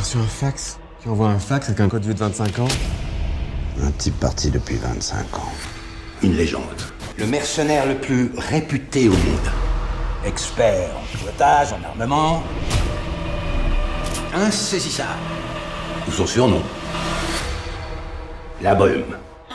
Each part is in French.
reçu un fax. Qui envoie un fax avec un code vieux de 25 ans. Un type parti depuis 25 ans. Une légende. Le mercenaire le plus réputé au monde. Expert en pilotage, en armement. Insaisissable. Ou son surnom. La brume.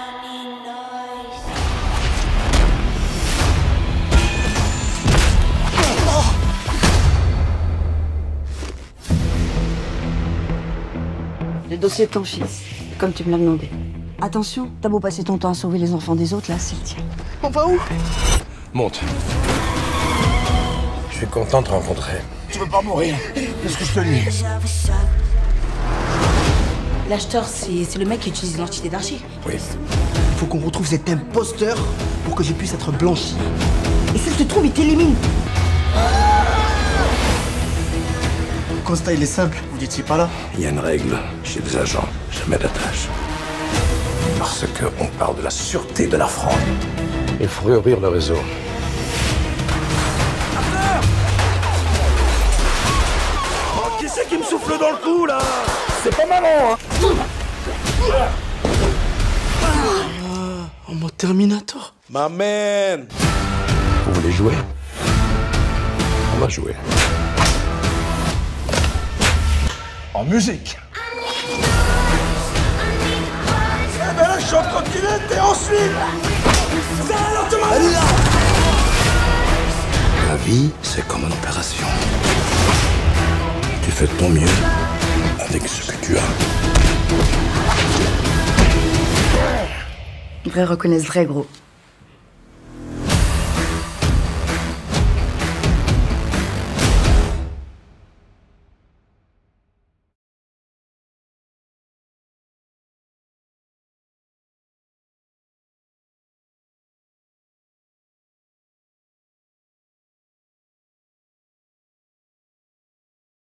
Le dossier de ton fils, comme tu me l'as demandé. Attention, t'as beau passer ton temps à sauver les enfants des autres, là, c'est le tien. On va où? Monte. Je suis content de te rencontrer. Tu veux pas mourir? Qu'est-ce que je te dis? L'acheteur, c'est le mec qui utilise l'identité d'Archie. Oui. Faut qu'on retrouve cet imposteur pour que je puisse être blanchi. Et si je te trouve, il t'élimine. Le constat, il est simple. Vous n'étiez pas là. Il y a une règle chez les agents. Jamais d'attache. Parce qu'on parle de la sûreté de la France. Il faut réouvrir le réseau. Oh, qui c'est qui me souffle dans le cou, là? C'est pas marrant, hein? En mode Terminator. Ma man! Vous voulez jouer? On va jouer. En musique. Eh ben là, je suis en trottinette et ensuite... La vie, c'est comme une opération. Tu fais de ton mieux avec ce que tu as. Vrai reconnaissent vrai, gros.